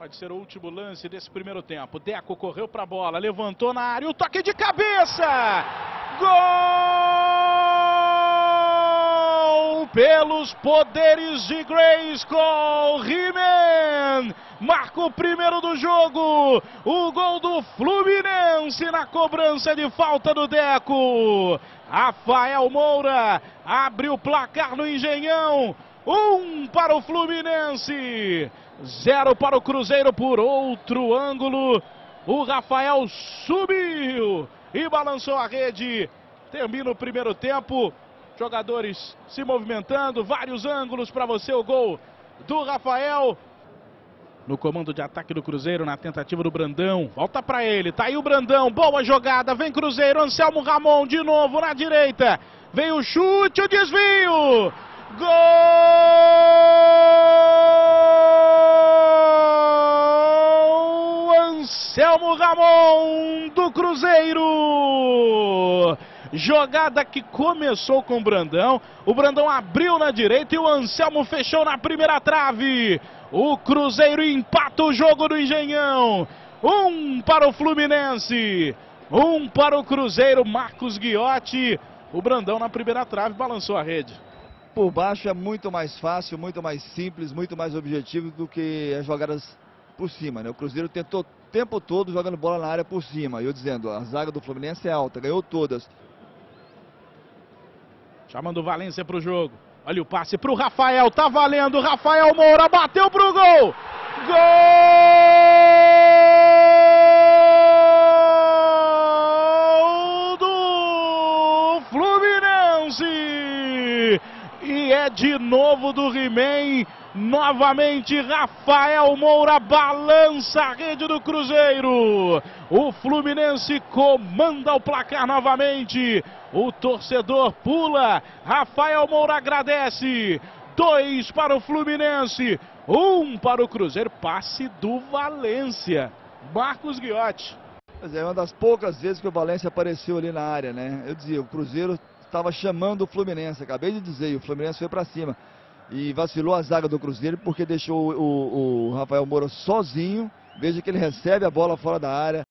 Pode ser o último lance desse primeiro tempo. Deco correu para a bola, levantou na área, o toque de cabeça! Gol! Pelos poderes de Grayskull, He-Man marca o primeiro do jogo. O gol do Fluminense na cobrança de falta do Deco. Rafael Moura abre o placar no Engenhão. 1 para o Fluminense, 0 para o Cruzeiro por outro ângulo. O Rafael subiu e balançou a rede. Termina o primeiro tempo. Jogadores se movimentando, vários ângulos para você. O gol do Rafael. No comando de ataque do Cruzeiro, na tentativa do Brandão. Volta para ele, tá aí o Brandão. Boa jogada, vem Cruzeiro. Anselmo Ramon de novo na direita. Vem o chute, o desvio. Gol! Anselmo Ramon do Cruzeiro. Jogada que começou com o Brandão. O Brandão abriu na direita e o Anselmo fechou na primeira trave. O Cruzeiro empata o jogo do Engenhão. 1 para o Fluminense, 1 para o Cruzeiro. Marcos Ghiotti. O Brandão na primeira trave balançou a rede. Por baixo é muito mais fácil, muito mais simples, muito mais objetivo do que as jogadas por cima, né? O Cruzeiro tentou o tempo todo jogando bola na área por cima. E eu dizendo, a zaga do Fluminense é alta, ganhou todas. Chamando o Valência para o jogo. Olha o passe para o Rafael, tá valendo. Rafael Moura bateu pro gol. Gol do Fluminense. E é de novo do He-Man. Novamente Rafael Moura balança a rede do Cruzeiro. O Fluminense comanda o placar novamente. O torcedor pula. Rafael Moura agradece. 2 para o Fluminense, 1 para o Cruzeiro. Passe do Valência. Marcos Ghiotti. Mas é uma das poucas vezes que o Valência apareceu ali na área, né? Eu dizia, o Cruzeiro estava chamando o Fluminense. Acabei de dizer, e o Fluminense foi para cima. E vacilou a zaga do Cruzeiro porque deixou o Rafael Moura sozinho. Veja que ele recebe a bola fora da área.